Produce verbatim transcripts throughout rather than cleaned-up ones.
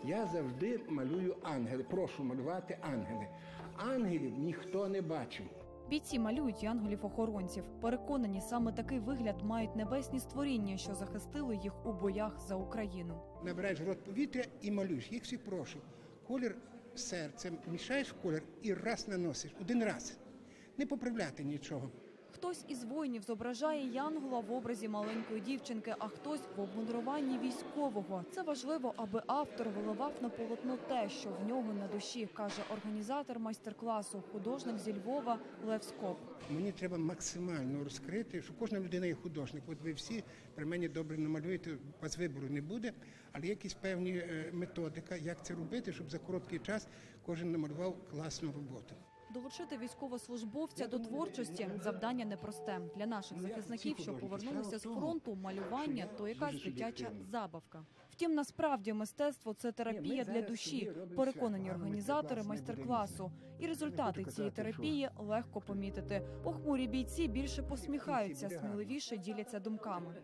Я завжди малюю ангели, прошу малювати ангели. Ангелів ніхто не бачив. Бійці малюють янголів-охоронців. Переконані, саме такий вигляд мають небесні створіння, що захистили їх у боях за Україну. Набираєш в рот повітря і малюєш. Їх всіх прошу. Колір серцем, мішаєш колір і раз наносиш. Один раз. Не поправляти нічого. Хтось із воїнів зображає янгола в образі маленької дівчинки, а хтось в обмундируванні військового. Це важливо, аби автор виливав на полотно те, що в нього на душі, каже організатор майстер-класу, художник зі Львова Лев Скоп. Мені треба максимально розкрити, що кожна людина є художник. От ви всі при мені добре намалюєте, у вас вибору не буде, але є якісь певні методика, як це робити, щоб за короткий час кожен намалював класну роботу. Долучити військовослужбовця до творчості – завдання непросте. Для наших захисників, що повернулися з фронту, малювання – то якась дитяча забавка. Втім, насправді мистецтво – це терапія для душі, переконані організатори майстер-класу. І результати цієї терапії легко помітити. Похмурі бійці більше посміхаються, сміливіше діляться думками.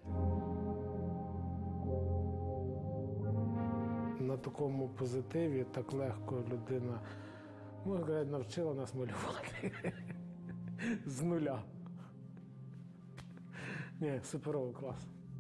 На такому позитиві так легко людина, можна сказати, навчила нас малювати з нуля. Ні, суперовий клас.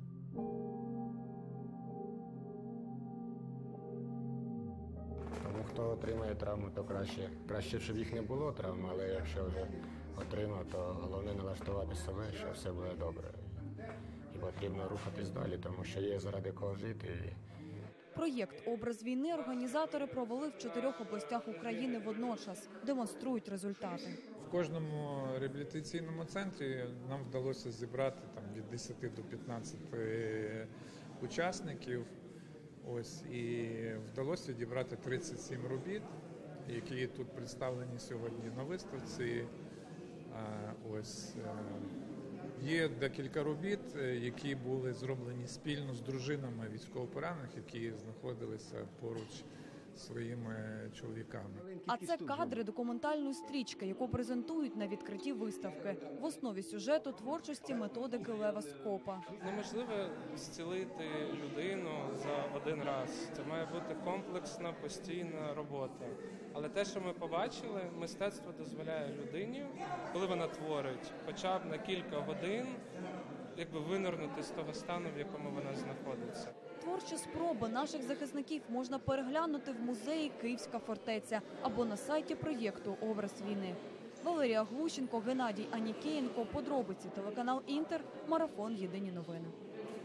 Тому хто отримає травму, то краще, краще, щоб їх не було травм, але якщо вже отримав, то головне налаштувати себе, що все буде добре. І потрібно рухатись далі, тому що є заради кого жити. Проєкт «Образ війни» організатори провели в чотирьох областях України водночас. Демонструють результати. В кожному реабілітаційному центрі нам вдалося зібрати там, від десяти до п'ятнадцяти учасників. Ось, і вдалося відібрати тридцять сім робіт, які тут представлені сьогодні на виставці. Ось, є декілька робіт, які були зроблені спільно з дружинами військовополонених, які знаходилися поруч зі своїми чоловіками. А це кадри документальної стрічки, яку презентують на відкритті виставки. В основі сюжету творчості методики Лева Скопа. Неможливо зцілити людину за один раз. Це має бути комплексна, постійна робота. Але те, що ми побачили, мистецтво дозволяє людині, коли вона творить, хоча б на кілька годин, якби винирнути з того стану, в якому вона знаходиться. Творчі спроби наших захисників можна переглянути в музеї «Київська фортеця» або на сайті проєкту «Образ війни». Валерія Глущенко, Геннадій Анікієнко. Подробиці телеканал «Інтер», марафон «Єдині новини».